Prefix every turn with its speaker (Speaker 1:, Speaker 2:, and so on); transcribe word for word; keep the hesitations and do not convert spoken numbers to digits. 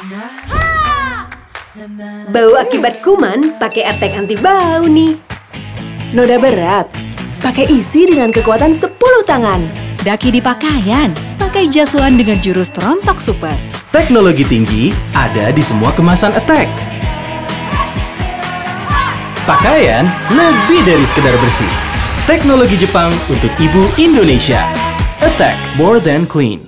Speaker 1: Bau akibat kuman, pakai Attack anti bau nih.
Speaker 2: Noda berat, pakai isi dengan kekuatan sepuluh tangan.
Speaker 3: Daki di pakaian, pakai Jaswan dengan jurus perontok super.
Speaker 4: Teknologi tinggi ada di semua kemasan Attack. Pakaian lebih dari sekedar bersih. Teknologi Jepang untuk ibu Indonesia. Attack, more than clean.